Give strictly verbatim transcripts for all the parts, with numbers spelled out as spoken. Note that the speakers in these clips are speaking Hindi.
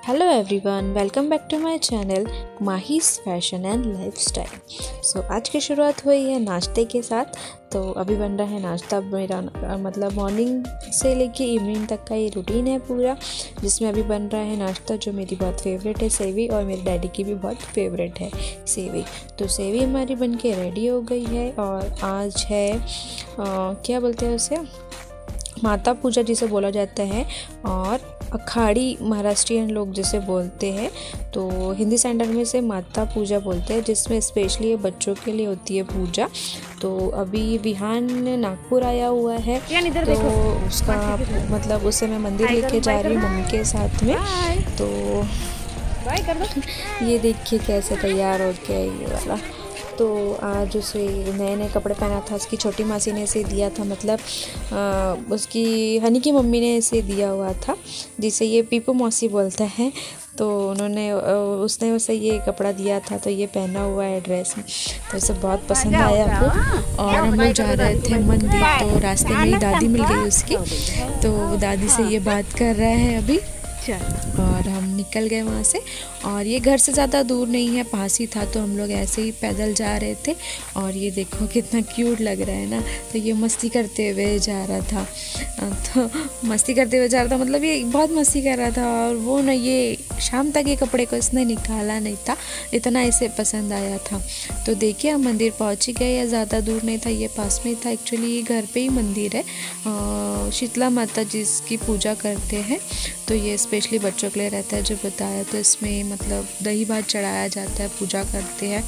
Hello everyone, welcome back to my channel Mahi's fashion and lifestyle. So आज की शुरुआत हुई है नाश्ते के साथ। तो अभी बन रहा है नाश्ता। मेरा मतलब मॉर्निंग से लेके इवनिंग तक का ये रूटीन है पूरा, जिसमें अभी बन रहा है नाश्ता जो मेरी बहुत फेवरेट है, सेवी, और मेरे डैडी की भी बहुत फेवरेट है सेवी। तो सेवी हमारी बन के रेडी हो गई है। और आज है आ, क्या बोलते हैं उसे, माता पूजा जिसे बोला जाता है, और अखाड़ी महाराष्ट्रियन लोग जिसे बोलते हैं। तो हिंदी स्टैंडर्ड में से माता पूजा बोलते हैं, जिसमें स्पेशली बच्चों के लिए होती है पूजा। तो अभी विहान नागपुर आया हुआ है, तो उसका मतलब उससे मैं मंदिर लेके जा रही हूँ मम्मी के साथ में। तो ये देखिए कैसे तैयार हो गया ये वाला। तो आज उसे नए नए कपड़े पहना था, उसकी छोटी मासी ने इसे दिया था, मतलब आ, उसकी हनी की मम्मी ने इसे दिया हुआ था, जिसे ये पीपू मौसी बोलता है। तो उन्होंने उसने उसे ये कपड़ा दिया था, तो ये पहना हुआ है ड्रेस में। तो उसे बहुत पसंद आया वो। और हम लोग जा रहे थे मंदिर, तो रास्ते में ही दादी मिल गई उसकी, तो दादी से ये बात कर रहा है अभी, और हम निकल गए वहाँ से। और ये घर से ज़्यादा दूर नहीं है, पास ही था, तो हम लोग ऐसे ही पैदल जा रहे थे। और ये देखो कितना क्यूट लग रहा है ना। तो ये मस्ती करते हुए जा रहा था, तो मस्ती करते हुए जा रहा था मतलब ये बहुत मस्ती कर रहा था। और वो ना, ये शाम तक ये कपड़े को इसने निकाला नहीं था, इतना इसे पसंद आया था। तो देखिए हम मंदिर पहुँच ही गए, या ज़्यादा दूर नहीं था, ये पास में ही था। एक्चुअली ये घर पे ही मंदिर है, शीतला माता जिसकी पूजा करते हैं। तो ये स्पेशली बच्चों के लिए रहता है जो बताया। तो इसमें मतलब दही भात चढ़ाया जाता है, पूजा करते हैं।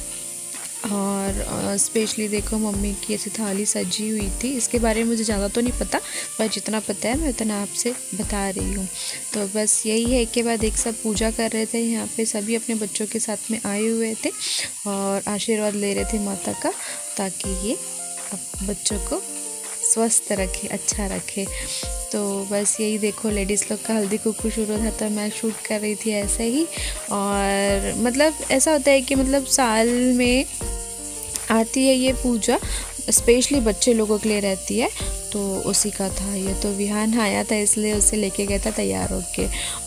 और स्पेशली देखो मम्मी की ऐसी थाली सजी हुई थी। इसके बारे में मुझे ज़्यादा तो नहीं पता, पर जितना पता है मैं उतना आपसे बता रही हूँ। तो बस यही है, एक के बाद एक सब पूजा कर रहे थे यहाँ पे, सभी अपने बच्चों के साथ में आए हुए थे और आशीर्वाद ले रहे थे माता का, ताकि ये बच्चों को स्वस्थ रखे, अच्छा रखे। तो बस यही देखो, लेडीज़ लोग का हल्दी कुक्कू शुरू था, तो मैं शूट कर रही थी ऐसे ही। और मतलब ऐसा होता है कि मतलब साल में आती है ये पूजा, स्पेशली बच्चे लोगों के लिए रहती है, तो उसी का था ये। तो विहान आया था, इसलिए उसे लेके गया था तैयार होके।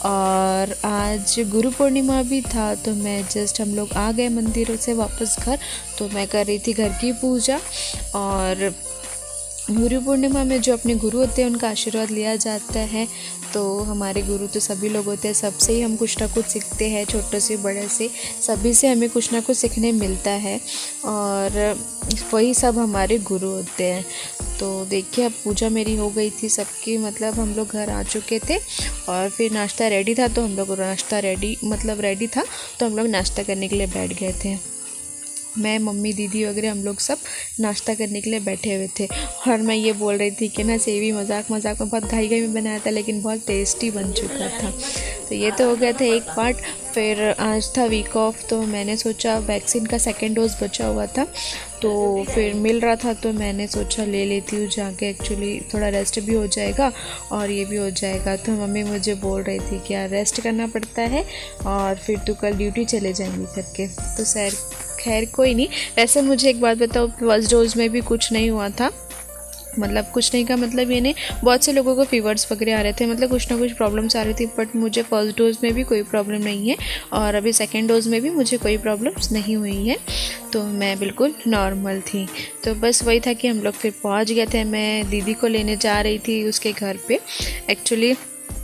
और आज गुरु पूर्णिमा भी था, तो मैं जस्ट हम लोग आ गए मंदिरों से वापस घर। तो मैं कर रही थी घर की पूजा। और गुरु पूर्णिमा में जो अपने गुरु होते हैं उनका आशीर्वाद लिया जाता है। तो हमारे गुरु तो सभी लोग होते हैं, सबसे ही हम कुछ ना कुछ सीखते हैं, छोटे से बड़े से सभी से हमें कुछ ना कुछ सीखने मिलता है, और वही सब हमारे गुरु होते हैं। तो देखिए अब पूजा मेरी हो गई थी सबकी, मतलब हम लोग घर आ चुके थे। और फिर नाश्ता रेडी था, तो हम लोग नाश्ता रेडी मतलब रेडी था तो हम लोग नाश्ता करने के लिए बैठ गए थे। मैं, मम्मी, दीदी वगैरह हम लोग सब नाश्ता करने के लिए बैठे हुए थे। और मैं ये बोल रही थी कि ना सेवी मजाक मजाक में बहुत घाई घाई में बनाया था, लेकिन बहुत टेस्टी बन चुका था। तो ये तो हो गया था एक पार्ट। फिर आज था वीक ऑफ, तो मैंने सोचा, वैक्सीन का सेकेंड डोज बचा हुआ था, तो फिर मिल रहा था, तो मैंने सोचा ले लेती हूँ जाके। एक्चुअली थोड़ा रेस्ट भी हो जाएगा और ये भी हो जाएगा। तो मम्मी मुझे बोल रही थी कि यार रेस्ट करना पड़ता है, और फिर तू कल ड्यूटी चले जाएंगी करके। तो सर खैर कोई नहीं। वैसे मुझे एक बात बताओ, फर्स्ट डोज में भी कुछ नहीं हुआ था, मतलब कुछ नहीं का मतलब ये नहीं, बहुत से लोगों को फीवर्स वगैरह आ रहे थे, मतलब कुछ ना कुछ प्रॉब्लम्स आ रही थी, बट मुझे फर्स्ट डोज में भी कोई प्रॉब्लम नहीं है, और अभी सेकेंड डोज में भी मुझे कोई प्रॉब्लम्स नहीं हुई है। तो मैं बिल्कुल नॉर्मल थी। तो बस वही था कि हम लोग फिर पहुंच गए थे। मैं दीदी को लेने जा रही थी उसके घर पे, एक्चुअली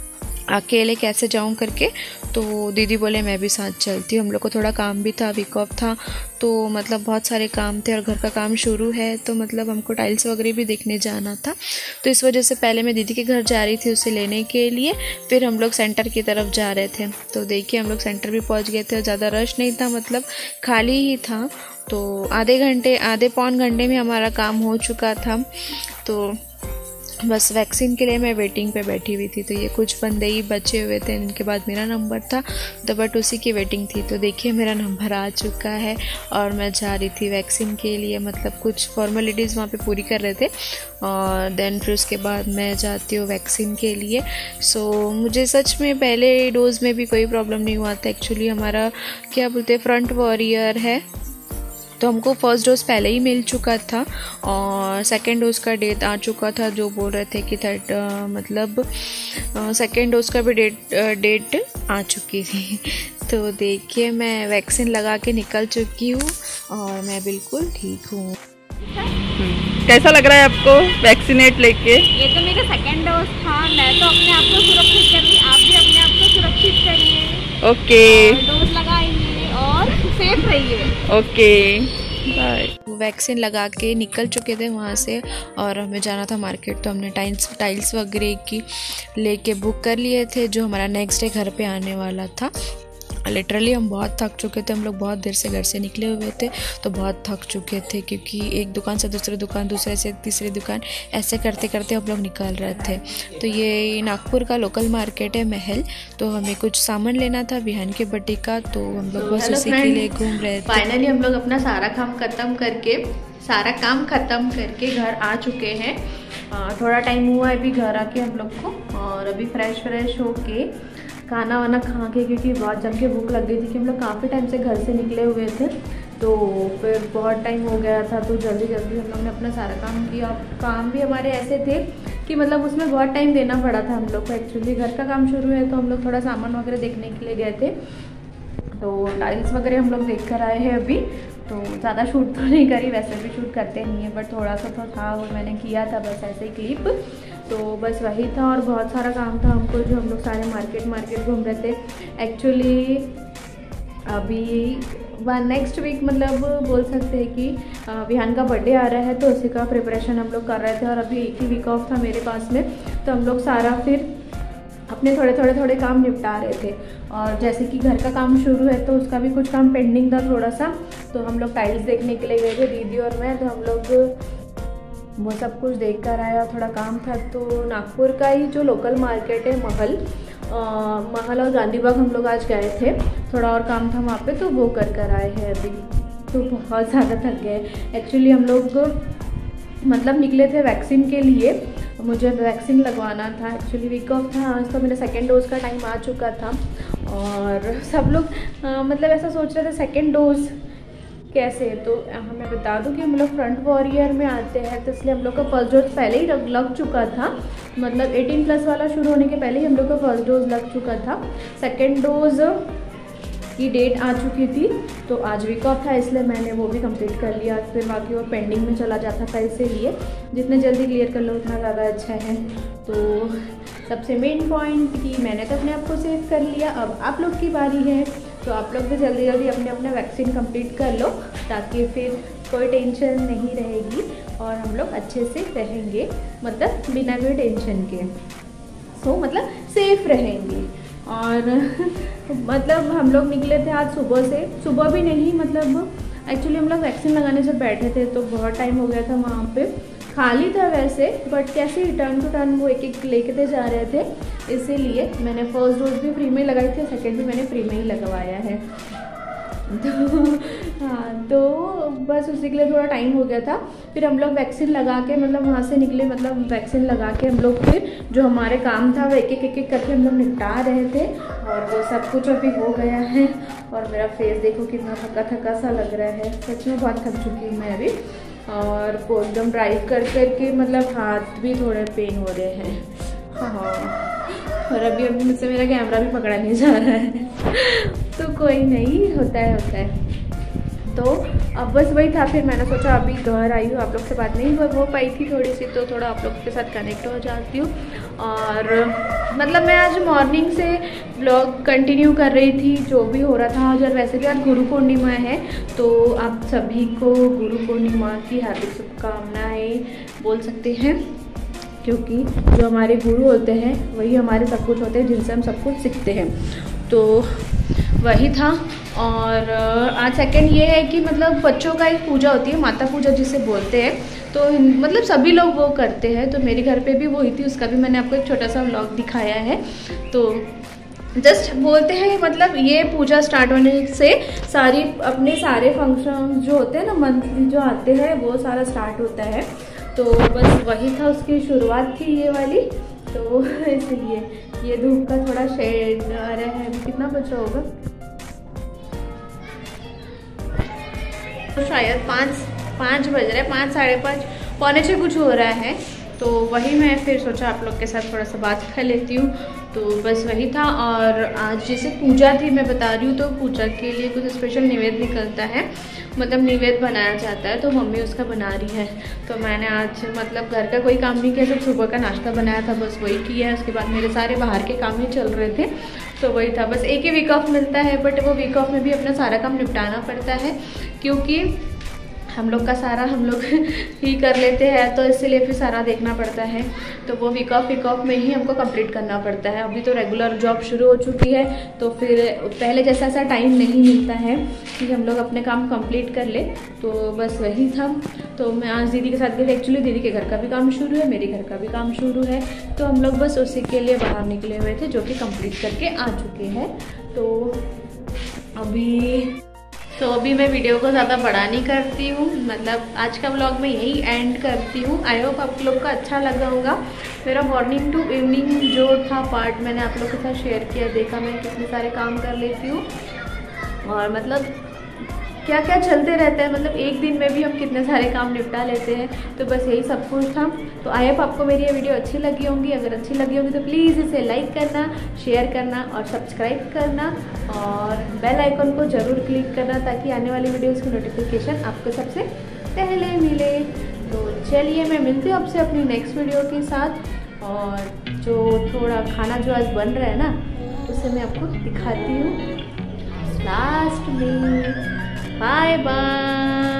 अकेले कैसे जाऊं करके। तो दीदी बोले मैं भी साथ चलती हूँ। हम लोग को थोड़ा काम भी था, वीक ऑफ था, तो मतलब बहुत सारे काम थे, और घर का काम शुरू है, तो मतलब हमको टाइल्स वगैरह भी देखने जाना था। तो इस वजह से पहले मैं दीदी के घर जा रही थी उसे लेने के लिए, फिर हम लोग सेंटर की तरफ जा रहे थे। तो देखिए हम लोग सेंटर भी पहुँच गए थे, ज़्यादा रश नहीं था, मतलब खाली ही था। तो आधे घंटे आधे पौन घंटे में हमारा काम हो चुका था। तो बस वैक्सीन के लिए मैं वेटिंग पे बैठी हुई थी। तो ये कुछ बंदे ही बचे हुए थे, इनके बाद मेरा नंबर था, तो बट उसी की वेटिंग थी। तो देखिए मेरा नंबर आ चुका है, और मैं जा रही थी वैक्सीन के लिए, मतलब कुछ फॉर्मेलिटीज़ वहाँ पे पूरी कर रहे थे, और देन फिर उसके बाद मैं जाती हूँ वैक्सीन के लिए। सो मुझे सच में पहले डोज़ में भी कोई प्रॉब्लम नहीं हुआ था। एक्चुअली हमारा क्या बोलते हैं, फ्रंट वॉरियर है, तो हमको फर्स्ट डोज पहले ही मिल चुका था और सेकेंड डोज का डेट आ चुका था, जो बोल रहे थे कि थर्ड मतलब सेकेंड डोज का भी डेट डेट आ चुकी थी। तो देखिए मैं वैक्सीन लगा के निकल चुकी हूँ और मैं बिल्कुल ठीक हूँ। कैसा लग रहा है आपको वैक्सीनेट लेके? ये तो मेरा सेकेंड डोज था, मैं तो अपने आप को सुरक्षित कर रही, आप भी अपने आप को सुरक्षित करिए। ओके, डोज लगाइए और सेफ रहिए। Okay bye. वैक्सीन लगा के निकल चुके थे वहाँ से और हमें जाना था मार्केट, तो हमने टाइल्स टाइल्स वगैरह की लेके बुक कर लिए थे, जो हमारा नेक्स्ट डे घर पे आने वाला था। लिटरली हम बहुत थक चुके थे, हम लोग बहुत देर से घर से निकले हुए थे, तो बहुत थक चुके थे क्योंकि एक दुकान से दूसरी दुकान, दूसरे से तीसरी दुकान, ऐसे करते करते हम लोग निकल रहे थे। तो ये नागपुर का लोकल मार्केट है महल, तो हमें कुछ सामान लेना था बिहान के बर्थडे का, तो हम लोग बस उसी के लिए घूम रहे थे। फाइनली हम लोग अपना सारा काम ख़त्म करके सारा काम ख़त्म करके घर आ चुके हैं। थोड़ा टाइम हुआ है अभी घर आके हम लोग को, और अभी फ्रेश फ्रेश होके खाना वाना खा के, क्योंकि बहुत जम के भूख लग गई थी कि हम लोग काफ़ी टाइम से घर से निकले हुए थे, तो फिर बहुत टाइम हो गया था, तो जल्दी जल्दी हम लोग ने अपना सारा काम किया। काम भी हमारे ऐसे थे कि मतलब उसमें बहुत टाइम देना पड़ा था हम लोग को। एक्चुअली घर का काम शुरू है तो हम लोग थोड़ा सामान वगैरह देखने के लिए गए थे, तो टाइल्स वगैरह हम लोग देख कर आए हैं अभी। तो ज़्यादा शूट तो नहीं करी, वैसे भी शूट करते नहीं है, बट थोड़ा सा तो था वो मैंने किया था बस ऐसे ही क्लिप। तो बस वही था और बहुत सारा काम था हमको, जो हम लोग सारे मार्केट मार्केट घूम रहे थे। एक्चुअली अभी वन नेक्स्ट वीक मतलब बोल सकते हैं कि विहान का बर्थडे आ रहा है, तो उसी का प्रिपरेशन हम लोग कर रहे थे, और अभी एक ही वीक ऑफ था मेरे पास में, तो हम लोग सारा फिर अपने थोड़े थोड़े थोड़े काम निपटा रहे थे। और जैसे कि घर का काम शुरू है तो उसका भी कुछ काम पेंडिंग था थोड़ा सा, तो हम लोग टाइल्स देखने के लिए गए थे दीदी और मैं, तो हम लोग वो सब कुछ देख कर आया, थोड़ा काम था। तो नागपुर का ही जो लोकल मार्केट है महल आ, महल और गांधी बाग हम लोग आज गए थे, थोड़ा और काम था वहाँ पे, तो वो कर कर आए हैं अभी। तो बहुत ज़्यादा थक गए एक्चुअली। हम लोग मतलब निकले थे वैक्सीन के लिए, मुझे वैक्सीन लगवाना था। एक्चुअली वीक ऑफ था आज, तो मेरा सेकेंड डोज का टाइम आ चुका था, और सब लोग आ, मतलब ऐसा सोच रहे थे सेकेंड डोज कैसे। तो हमें बता दूं कि हम लोग फ्रंट वॉरियर में आते हैं, तो इसलिए हम लोग का फर्स्ट डोज पहले ही लग चुका था, मतलब अठारह प्लस वाला शुरू होने के पहले ही हम लोग का फर्स्ट डोज लग चुका था। सेकेंड डोज की डेट आ चुकी थी, तो आज वीक ऑफ था इसलिए मैंने वो भी कंप्लीट कर लिया। फिर बाकी वो पेंडिंग में चला जाता था, इसीलिए जितने जल्दी क्लियर कर लो उतना ज़्यादा अच्छा है। तो सबसे मेन पॉइंट कि मैंने तो अपने आप को सेव कर लिया, अब आप लोग की बारी है, तो आप लोग भी जल्दी जल्दी अपने अपने वैक्सीन कंप्लीट कर लो, ताकि फिर कोई टेंशन नहीं रहेगी और हम लोग अच्छे से रहेंगे, मतलब बिना कोई टेंशन के। सो मतलब सेफ रहेंगे। और मतलब हम लोग निकले थे आज सुबह से, सुबह भी नहीं मतलब एक्चुअली हम लोग वैक्सीन लगाने जब बैठे थे तो बहुत टाइम हो गया था, वहाँ पे खाली था वैसे, बट कैसे टर्न टू टर्न वो एक एक लेके जा रहे थे, इसीलिए मैंने फर्स्ट डोज भी फ्री में लगाई थी, सेकेंड भी मैंने फ्री में ही लगवाया है। तो हाँ, तो बस उसी के लिए थोड़ा टाइम हो गया था। फिर हम लोग वैक्सीन लगा के मतलब वहाँ से निकले, मतलब वैक्सीन लगा के हम लोग फिर जो हमारे काम था वो एक एक एक एक करके हम लोग निपटा रहे थे, और वो सब कुछ अभी हो गया है। और मेरा फेस देखो कितना थका थका सा लग रहा है, सच में बहुत थक चुकी हूँ मैं अभी, और वो एकदम ड्राइव कर करके मतलब हाथ भी थोड़े पेन हो रहे हैं। हाँ, और अभी अभी मुझसे मेरा कैमरा भी पकड़ा नहीं जा रहा है तो कोई नहीं, होता है होता है। तो अब बस वही था, फिर मैंने सोचा अभी घर आई हूँ, आप लोग से बात नहीं हो पाई थी थोड़ी सी, तो थोड़ा आप लोग के साथ कनेक्ट हो जाती हूँ। और मतलब मैं आज मॉर्निंग से व्लॉग कंटिन्यू कर रही थी, जो भी हो रहा था आज। और वैसे भी आज गुरु पूर्णिमा है, तो आप सभी को गुरु पूर्णिमा की हार्दिक शुभकामनाएं बोल सकते हैं, क्योंकि जो हमारे गुरु होते हैं वही हमारे सब कुछ होते हैं, जिनसे हम सब कुछ सीखते हैं। तो वही था। और आज सेकंड ये है कि मतलब बच्चों का एक पूजा होती है, माता पूजा जिसे बोलते हैं, तो मतलब सभी लोग वो करते हैं। तो मेरे घर पे भी वो हुई थी, उसका भी मैंने आपको एक छोटा सा व्लॉग दिखाया है। तो जस्ट बोलते हैं मतलब ये पूजा स्टार्ट होने से सारी अपने सारे फंक्शन जो होते हैं ना मंथली जो आते हैं वो सारा स्टार्ट होता है। तो बस वही था, उसकी शुरुआत थी ये वाली। तो इसलिए ये धूप का थोड़ा शेड आ रहा है। अभी कितना बचा होगा, तो शायद पाँच पाँच बज रहे, पाँच साढ़े पाँच पौने छः कुछ हो रहा है। तो वही मैं फिर सोचा आप लोग के साथ थोड़ा सा बात कर लेती हूँ। तो बस वही था। और आज जैसे पूजा थी मैं बता रही हूँ, तो पूजा के लिए कुछ स्पेशल निवेद निकलता है, मतलब निवेद बनाया जाता है, तो मम्मी उसका बना रही है। तो मैंने आज मतलब घर का कोई काम नहीं किया, सिर्फ सुबह का नाश्ता बनाया था, बस वही किया है। उसके बाद मेरे सारे बाहर के काम ही चल रहे थे, तो वही था। बस एक ही वीक ऑफ मिलता है, बट वो वीक ऑफ में भी अपना सारा काम निपटाना पड़ता है, क्योंकि हम लोग का सारा हम लोग ही कर लेते हैं, तो इसलिए फिर सारा देखना पड़ता है। तो वो वीक ऑफ वीक ऑफ में ही हमको कंप्लीट करना पड़ता है। अभी तो रेगुलर जॉब शुरू हो चुकी है, तो फिर पहले जैसा ऐसा टाइम नहीं मिलता है कि हम लोग अपने काम कंप्लीट कर ले। तो बस वही था। तो मैं आज दीदी के साथ गई थी। एक्चुअली दीदी के घर का भी काम शुरू है, मेरे घर का भी काम शुरू है, तो हम लोग बस उसी के लिए बाहर निकले हुए थे, जो कि कंप्लीट करके आ चुके हैं। तो अभी तो अभी मैं वीडियो को ज़्यादा बड़ा नहीं करती हूँ, मतलब आज का व्लॉग मैं यही एंड करती हूँ। आई होप आप लोग को अच्छा लगा होगा। मेरा मॉर्निंग टू इवनिंग जो था पार्ट मैंने आप लोग के साथ शेयर किया, देखा मैं कितने सारे काम कर लेती हूँ और मतलब क्या क्या चलते रहता है, मतलब एक दिन में भी हम कितने सारे काम निपटा लेते हैं। तो बस यही सब कुछ था। तो आई होप आपको मेरी ये वीडियो अच्छी लगी होंगी। अगर अच्छी लगी होगी तो प्लीज़ इसे लाइक करना, शेयर करना और सब्सक्राइब करना, और बेल आइकन को ज़रूर क्लिक करना, ताकि आने वाली वीडियोज़ की नोटिफिकेशन आपको सबसे पहले मिले। तो चलिए मैं मिलती हूँ आपसे अपनी नेक्स्ट वीडियो के साथ। और जो थोड़ा खाना जो आज बन रहा है ना, उसे मैं आपको दिखाती हूँ लास्ट में। Bye bye.